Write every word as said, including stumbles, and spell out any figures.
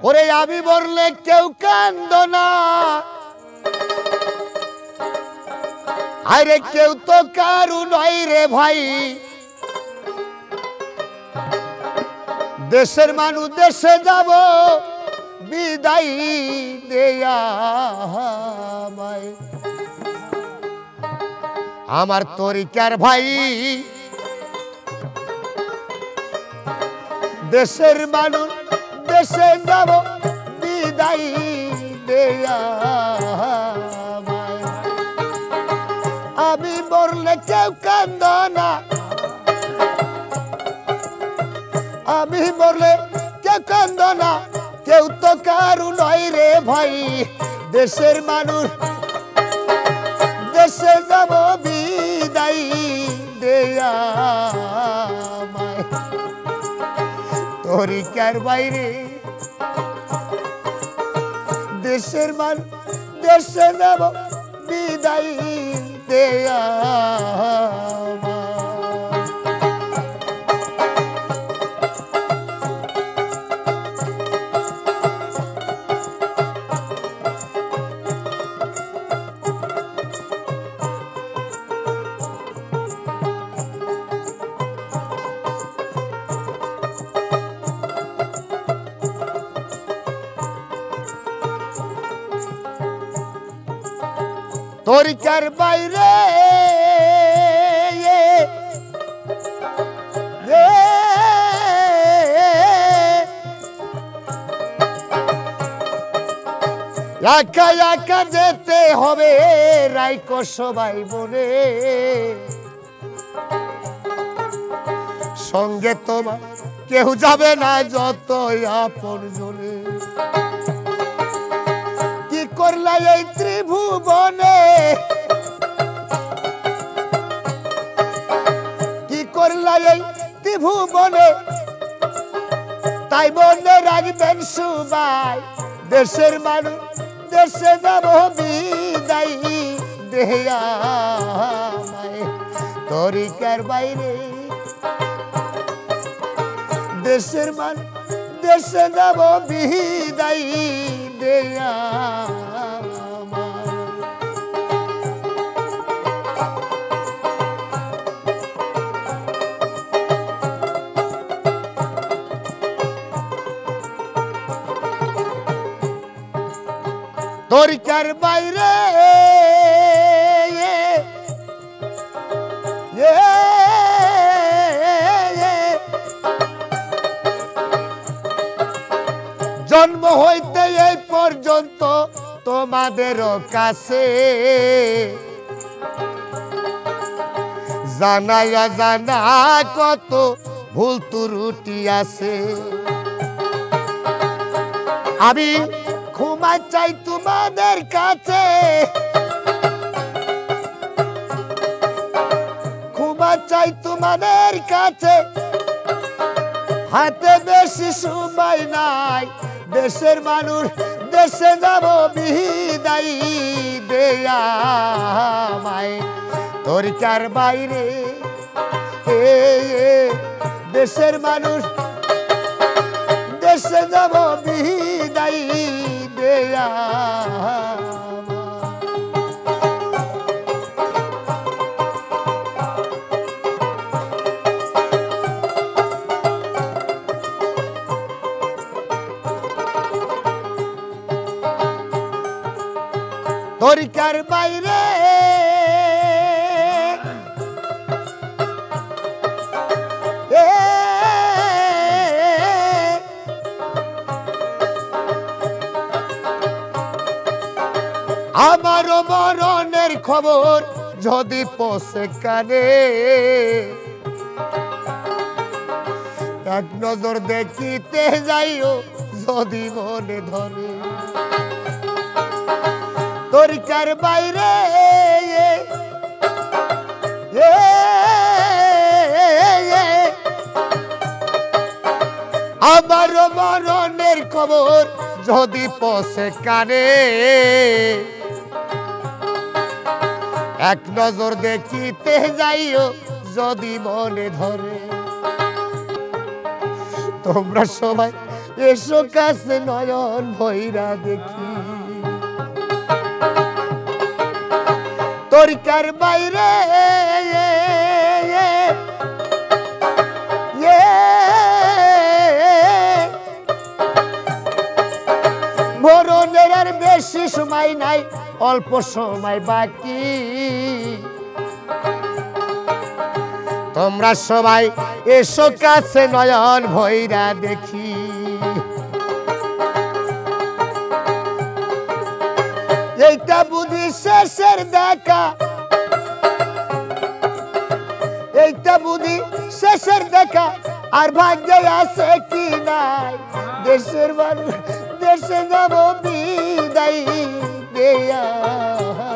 ওরে আমি মরলে কেউ কান্দো না, আরে কেউ তো কারু নয় রে ভাই। দেশের মানুষ দেশে যাব বিদায় দেয়া আমায়। আমার তরিকার ভাই দেশের মানুষ দেশে যাব বিদায় দেয়া আমায়। আমি মরলে কেউ কান্দো না, আমি মরলে কেউ কান্দো না, কেউ তো কারু নয় রে ভাই। দেশের মানুষ দেশে যাব বিদায় দেয়া আমায়। তরিকার বাইরে দেশের মানুষ দেশে যাব বিদায় দেয়া আমায়। তরিকার বাইরে একা একা যেতে হবে রাইকো সবাই মনে। সঙ্গে তোমার কেউ যাবে না যত আপন জনে। কি করলা এই ত্রিভুবনে, কি করলা এই ত্রিভুবনে, তাই মনে রাখবেন সবাই। দেশের মানুষ দেশে যাব বিদায় দেয়া আমায়। তরিকার বাইরে দেশের মানুষ দেশে যাব বিদায় দেয়া আমায়। তরিকার বাইরে জন্ম হইতে এই পর্যন্ত তোমাদের কাছে জানায়া জানা কত ভুল ত্রুটি আছে। আমি ক্ষমা চাই তোমাদের কাছে, ক্ষমা চাই তোমাদের কাছে। হাতে বেশি সময় নাই, দেশের মানুষ দেশে যাব বিদায় দেয়া আমায়। তরিকার বাইরে দেশের মানুষ দেশে যাব বিদায় দেয়া তরিকার বাইরে আমার মরণের খবর যদি পৌঁছে কানে, এক নজর দেখিতে যাইও যদি মনে ধরে। তরিকার বাইরে আমার মরণের খবর যদি পৌঁছে কানে, এক নজর দেখিতে যাইও যদি মনে ধরে। তোমরা সবাই এসো কাছে নয়ন ভৈরা দেখি তরিকার বাইরে মরণের আর বেশি সময় নাই অল্প সময় বাকি তোমরা সবাই এসো কাছে নয়ন ভৈরা দেখি এইটা বুঝি শেষের দেখা এইটা বুঝি শেষের দেখা আর ভাগ্যে আছে কি নাই দেশের মানুষ দেশে যাব বিদায় দেয়া